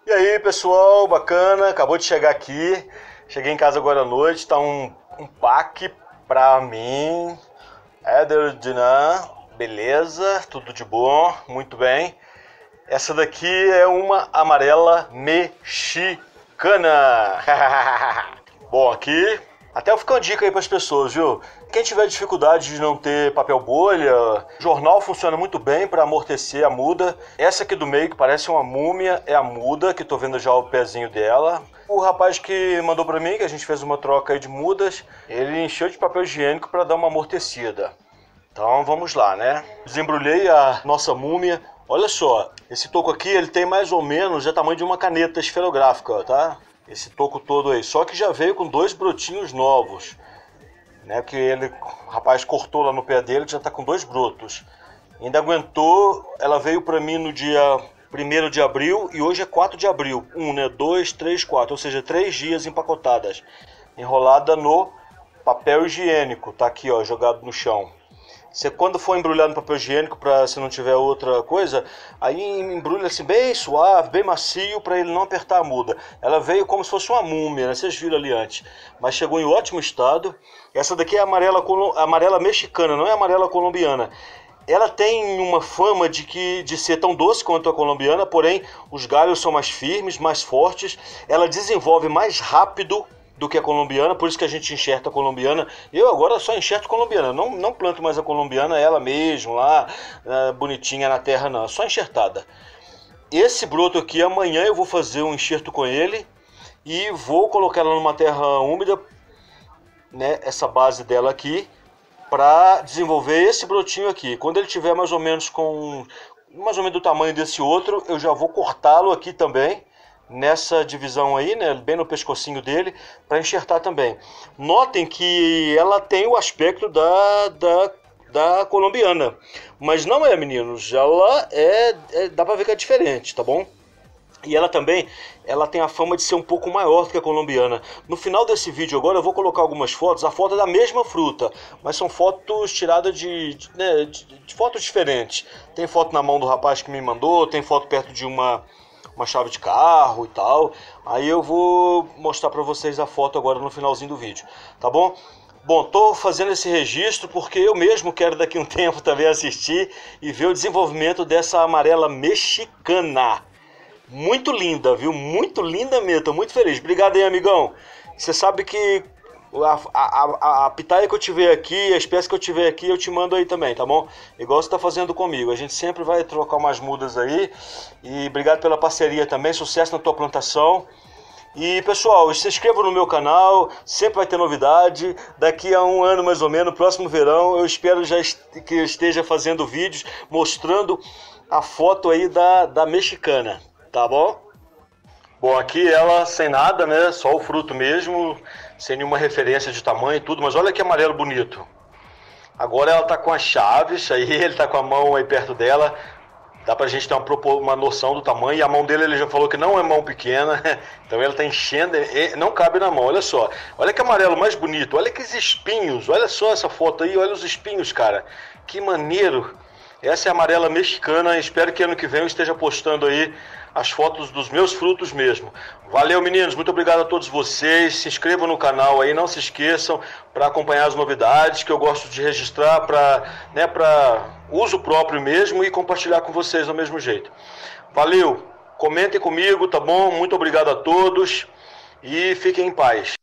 E aí, pessoal, bacana, acabou de chegar aqui. Cheguei em casa agora à noite, tá um pack pra mim. Dinan, beleza, tudo de bom, muito bem. Essa daqui é uma amarela mexicana. Bom, aqui até eu fico uma dica aí para as pessoas, viu? Quem tiver dificuldade de não ter papel bolha, jornal funciona muito bem para amortecer a muda. Essa aqui do meio, que parece uma múmia, é a muda, que tô vendo já o pezinho dela. O rapaz que mandou para mim, que a gente fez uma troca aí de mudas, ele encheu de papel higiênico para dar uma amortecida. Então vamos lá, né? Desembrulhei a nossa múmia. Olha só, esse toco aqui ele tem mais ou menos o tamanho de uma caneta esferográfica, tá? Esse toco todo aí. Só que já veio com 2 brotinhos novos, né? Que o rapaz cortou lá no pé dele, já tá com 2 brotos. Ainda aguentou, ela veio para mim no dia 1º de abril e hoje é 4 de abril. 1, né? 2, 3, 4, ou seja, 3 dias empacotadas. Enrolada no papel higiênico, tá aqui, ó, jogado no chão. Você quando for embrulhar no papel higiênico, para se não tiver outra coisa, aí embrulha assim bem suave, bem macio, para ele não apertar a muda. Ela veio como se fosse uma múmia, né? Vocês viram ali antes, mas chegou em ótimo estado. Essa daqui é amarela mexicana, não é amarela colombiana. Ela tem uma fama de ser tão doce quanto a colombiana, porém os galhos são mais firmes, mais fortes. Ela desenvolve mais rápido do que a colombiana, por isso que a gente enxerta a colombiana. Eu agora só enxerto colombiana, não planto mais a colombiana, ela mesmo lá, bonitinha na terra não, só enxertada. Esse broto aqui, amanhã eu vou fazer um enxerto com ele e vou colocar ela numa terra úmida, né, essa base dela aqui, para desenvolver esse brotinho aqui. Quando ele tiver mais ou menos do tamanho desse outro, eu já vou cortá-lo aqui também, nessa divisão aí, né, bem no pescocinho dele, para enxertar também. Notem que ela tem o aspecto da colombiana, mas não é, meninos, ela dá para ver que é diferente, tá bom? E ela também, ela tem a fama de ser um pouco maior do que a colombiana. No final desse vídeo agora eu vou colocar algumas fotos, a foto é da mesma fruta, mas são fotos tiradas de fotos diferentes. Tem foto na mão do rapaz que me mandou, tem foto perto de uma chave de carro e tal. Aí eu vou mostrar para vocês a foto agora no finalzinho do vídeo, tá bom? Bom, tô fazendo esse registro porque eu mesmo quero daqui a um tempo também assistir e ver o desenvolvimento dessa amarela mexicana. Muito linda, viu? Muito linda mesmo, tô muito feliz. Obrigado aí, amigão. Você sabe que a pitaia que eu tiver aqui, a espécie que eu tiver aqui, eu te mando aí também, tá bom? Igual você tá fazendo comigo. A gente sempre vai trocar umas mudas aí. E obrigado pela parceria também. Sucesso na tua plantação. E pessoal, se inscreva no meu canal, sempre vai ter novidade. Daqui a um ano mais ou menos, próximo verão, eu espero que eu esteja fazendo vídeos mostrando a foto aí da mexicana, tá bom? Bom, aqui ela sem nada, né? Só o fruto mesmo, sem nenhuma referência de tamanho e tudo, mas olha que amarelo bonito. Agora ela tá com as chaves, aí ele tá com a mão aí perto dela. Dá pra gente ter uma noção do tamanho. E a mão dele ele já falou que não é mão pequena. Então ela tá enchendo, não cabe na mão, olha só. Olha que amarelo mais bonito, olha que espinhos. Olha só essa foto aí, olha os espinhos, cara. Que maneiro. Essa é a amarela mexicana. Espero que ano que vem eu esteja postando aí as fotos dos meus frutos mesmo. Valeu, meninos, muito obrigado a todos vocês. Se inscrevam no canal aí, não se esqueçam para acompanhar as novidades que eu gosto de registrar para uso próprio mesmo e compartilhar com vocês do mesmo jeito. Valeu, comentem comigo, tá bom? Muito obrigado a todos e fiquem em paz.